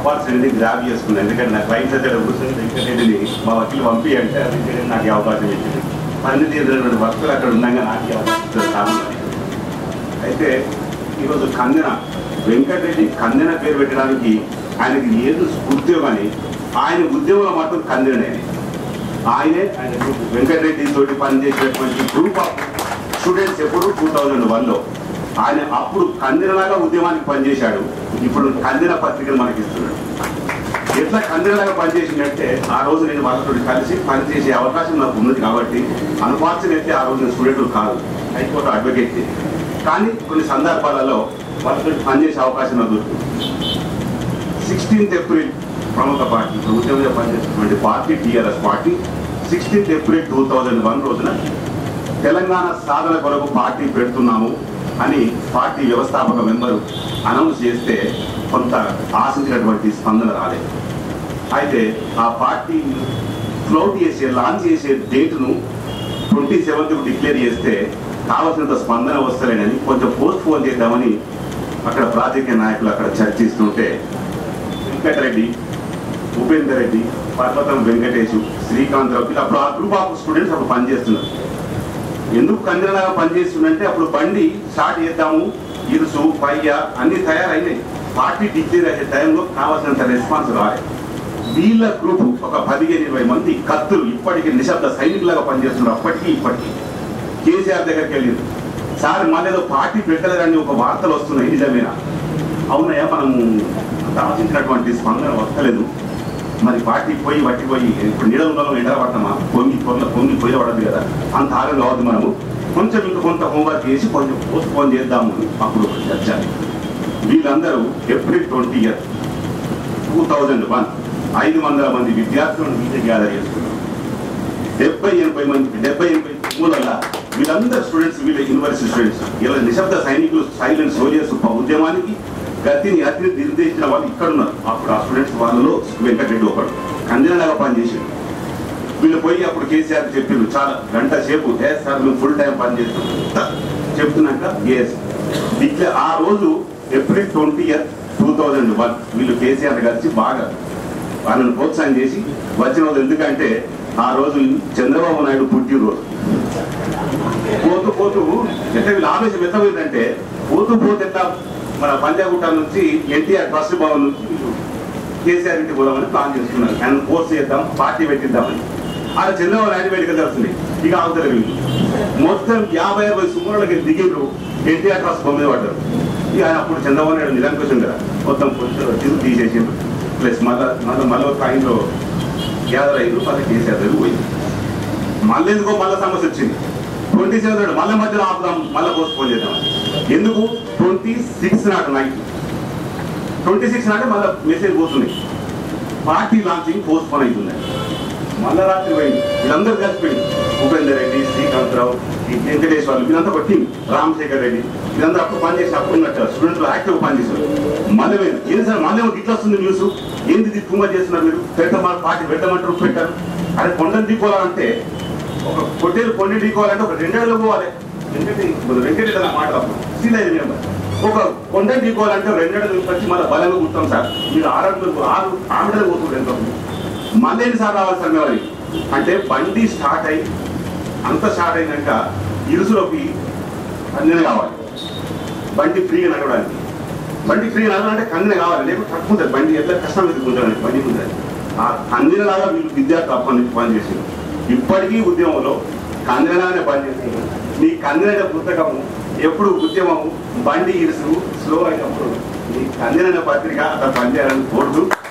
Opportunity grab చేసుకున్నాను. ఎందుకంటే నాకు రైట్ సైడ్ కూర్చొని వెంకటరెడ్డిని మా వకీలు పంపి అంటే వెంకటరెడ్డి నాకు అవకాశం ఇచ్చింది. పని తీరినటువంటి భక్తులు అక్కడ ఉండగా నాకు అవకాశం సామాన్య. అయితే ఈరోజు కందెన వెంకటరెడ్డి కందెన పేరు పెట్టడానికి ఆయనకి ఏదో స్ఫూర్తియో కానీ ఆయన ఉద్యమంలో మాత్రం కందెనే. ఆయన వెంకటరెడ్డి తోటి పనిచేసేటువంటి గ్రూప్ ఆఫ్ స్టూడెంట్స్ ఎప్పుడు 2001లో ఆయన అప్పుడు కందెనలాగా ఉద్యమానికి పనిచేశాడు. ఇప్పుడు కందెన పత్రికను మనకి ఇస్తున్నాడు. ఎట్లా కందెనలాగా పనిచేసిందంటే ఆ రోజు నేను వాళ్ళతో కలిసి పనిచేసే అవకాశం నాకు ఉన్నది కాబట్టి అన్ఫార్చునేట్లీ ఆ రోజు స్టూడెంట్లు కాదు, హైకోర్టు అడ్వకేట్. కానీ కొన్ని సందర్భాలలో వాళ్ళతో పనిచేసే అవకాశం నాకు దొరుకుతుంది. 16th ఏప్రిల్ ప్రముఖ పార్టీ ఉద్యమంలో పనిచేసినటువంటి party TRS party 16th April 2001 రోజున తెలంగాణ సాధన కొరకు పార్టీ పెడుతున్నాము అని పార్టీ వ్యవస్థాపక మెంబరు అనౌన్స్ చేస్తే కొంత ఆశించినటువంటి స్పందన రాలేదు. అయితే ఆ పార్టీ ఫ్లోట్ చేసే లాంచ్ చేసే డేట్ను 27th డిక్లేర్ చేస్తే కావలసినంత స్పందన వస్తలేనని కొంచెం పోస్ట్ పోన్ చేద్దామని అక్కడ రాజకీయ నాయకులు అక్కడ చర్చిస్తుంటే వెంకటరెడ్డి, ఉపేందర్ రెడ్డి, పర్వతం వెంకటేష్, శ్రీకాంతరావు అప్పుడు ఆ గ్రూప్ ఆఫ్ స్టూడెంట్స్ అప్పుడు పనిచేస్తున్నారు. ఎందుకు కందెనలాగా పనిచేస్తుందంటే అప్పుడు బండి స్టార్ట్ చేద్దాము, ఇరుసు పయ్య అన్ని తయారైనాయి. పార్టీ డిక్లేర్ అయ్యే టైంలో కావాల్సినంత రెస్పాన్స్ రాలేదు. వీళ్ళ గ్రూప్ ఒక 15-20 మంది కత్తులు ఇప్పటికీ నిశ్శబ్ద సైనికులాగా పనిచేస్తున్నారు. అప్పటికీ ఇప్పటికీ కేసీఆర్ దగ్గరికి వెళ్ళింది. సార్ మళ్ళీ ఏదో పార్టీ పెట్టలేరని ఒక వార్తలు వస్తున్నాయి, నిజమేనా? అవునయ్యా, మనము ఆశించినటువంటి స్పందన వస్తలేదు, మరి పార్టీ పోయి వట్టిపోయి ఇప్పుడు నీడ ఉండాలో ఎండ పడతామా, పొంగి పొయ్యి పడదు కదా, అంత ఆగం కావద్దు, మనము కొంచెం ఇంకా కొంత హోంవర్క్ చేసి కొంచెం పోస్ట్ పోన్ చేద్దాము. అప్పుడు చర్చ. వీళ్ళందరూ ఏప్రిల్ 20th 2001 500 మంది విద్యార్థులను వీళ్ళ గ్యాదర్ చేసుకున్నారు. 70-80 మంది 70-80 వీళ్ళందరూ స్టూడెంట్స్, వీళ్ళ యూనివర్సిటీ స్టూడెంట్స్, ఇలా నిశ్శబ్ద సైనికులు, సైలెంట్ సోల్జర్స్ ఉద్యమానికి గతిని నిర్దేశించిన వాళ్ళు ఇక్కడ ఉన్నారు. అప్పుడు ఆ స్టూడెంట్స్ వాళ్ళలో వెంకటరెడ్డి ఒకడు కందెనలాగా పనిచేసాడు. వీళ్ళు పోయి అప్పుడు కేసీఆర్ చెప్పిండు, చాలా గంట సేపు సార్ మేము ఫుల్ టైం పనిచేస్తాం చెప్తున్నాక ఇట్లా ఆ రోజు ఏప్రిల్ 20th 2001 వీళ్ళు కేసీఆర్ కలిసి బాగా వాళ్ళని ప్రోత్సాహం చేసి వచ్చిన రోజు. ఎందుకంటే ఆ రోజు చంద్రబాబు నాయుడు పుట్టినరోజు. పోతూ పోతూ ఎట్లా వీళ్ళు ఆవేశం ఎత్తపోయిందంటే పోతూ పోతే ఎట్లా మన పంజాగుట్ట నుంచి ఎన్టీఆర్ ట్రస్ట్ భవన్ నుంచి వీళ్ళు కేసీఆర్ ఇంటికి పోదామని ప్లాన్ చేస్తున్నారు. ఆయన కోర్స్ చేద్దాం, పార్టీ పెట్టిద్దామని. అలా చంద్రబాబు నాయుడు వేడికలు జరుగుతుంది. ఇక అవుతారు వీళ్ళు మొత్తం 50-60 సుమారులకి దిగిండ్రు. ఎన్టీఆర్ ట్రస్ట్ బొమ్మ మీద పడ్డారు. ఇక ఆయన అప్పుడు చంద్రబాబు నాయుడు నిరంకుశం కదా, మొత్తం తిరుగు తీసేసిండ్రు. ప్లస్ మళ్ళీ ఒక ఆయనలో గ్యాదర్ అయ్యారు. మళ్ళీ కేసీఆర్ దగ్గర పోయింది. మళ్ళీ ఎందుకో మళ్ళీ సమస్య వచ్చింది. 27 మళ్ళీ మధ్యలో ఆపుదాం, మళ్ళీ పోస్ట్ పోన్ చేద్దాం. ఎందుకు 26 నాడు నైట్ 26 నాడు మళ్ళీ మెసేజ్ పోతుంది, పార్టీ లాంచింగ్ పోస్ట్ పోన్ అవుతుంది. మళ్ళీ రాత్రి పోయింది. వీళ్ళందరూ కలిసిపోయింది. ఉపేందర్ రెడ్డి, శ్రీకాంతరావు, వెంకటేష్ వాళ్ళు, వీళ్ళంతా ఒక టీం, రామశేఖర్ రెడ్డి, వీళ్ళందరూ అప్పుడు పనిచేసి అప్పుడు ఉన్నట్టు స్టూడెంట్లు యాక్టివ్ పనిచేస్తారు. మళ్ళీ పోయింది. ఏంటి సార్ మళ్ళీ ఇట్లా వస్తుంది న్యూస్, ఏంది తుంగ చేస్తున్నారు మీరు, పెట్టమని పార్టీ పెట్టమంటారు, పెట్టారు. అదే కొండను దిక్కోవాలంటే ఒక పొట్టేలు కొండ దిక్కోవాలంటే ఒక 2 ఏళ్ళు పోవాలి. వెంకటరెడ్డి అన్న మాట సీలైంది. ఒక కొండను దిక్కోవాలంటే 2 ఏళ్ళు వచ్చి మళ్ళీ బలంగా కూర్తాం సార్, మీరు 6 ఆమెడలు పోతుంది. ఎంత మళ్ళీ ఎన్నిసార్లు రావాలి సార్ మేము అంటే బండి స్టార్ట్ అయ్యి అంత స్టార్ట్ అయినాక ఇరుసులోకి కందెన కావాలి. బండి ఫ్రీగా నడవడానికి, బండి ఫ్రీగా నడవాలంటే కందెన కావాలి, లేకపోతే తక్కువ ఉంటుంది బండి. ఎంత కష్టం ఎదుర్కొంటానికి బండి ఉంటుంది. ఆ కందెనలాగా వీళ్ళు విద్యార్థులు అప్పటి నుంచి పనిచేసింది. ఇప్పటికీ ఉద్యమంలో కందెనలాగానే పనిచేస్తుంది. మీ కందెన పుస్తకము ఎప్పుడు ఉద్యమము బండి ఇరుసు స్లో అయినప్పుడు ఈ కందెన పత్రిక అట్లా పనిచేయాలని కోరుతూ